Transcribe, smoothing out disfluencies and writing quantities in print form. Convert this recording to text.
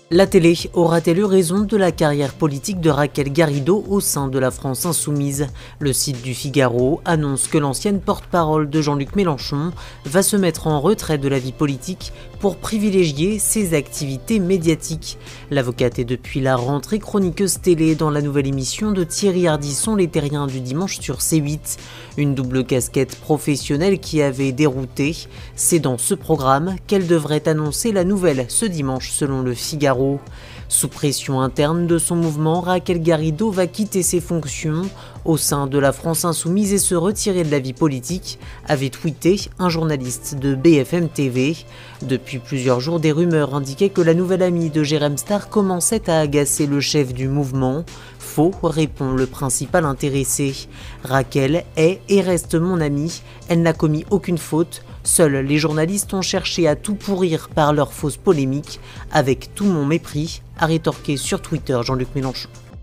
La télé aura-t-elle eu raison de la carrière politique de Raquel Garrido au sein de la France insoumise? Le site du Figaro annonce que l'ancienne porte-parole de Jean-Luc Mélenchon va se mettre en retrait de la vie politique pour privilégier ses activités médiatiques. L'avocate est depuis la rentrée chroniqueuse télé dans la nouvelle émission de Thierry Ardisson, Les Terriens du dimanche sur C8. Une double casquette professionnelle qui avait dérouté. C'est dans ce programme qu'elle devrait annoncer la nouvelle ce dimanche selon le Figaro. Sous pression interne de son mouvement, Raquel Garrido va quitter ses fonctions au sein de la France insoumise et se retirer de la vie politique, avait tweeté un journaliste de BFM TV. Depuis plusieurs jours, des rumeurs indiquaient que la nouvelle amie de Jérém Star commençait à agacer le chef du mouvement. Faux, répond le principal intéressé. Raquel est et reste mon amie, elle n'a commis aucune faute. Seuls les journalistes ont cherché à tout pourrir par leurs fausses polémiques, avec tout mon mépris, a rétorqué sur Twitter Jean-Luc Mélenchon.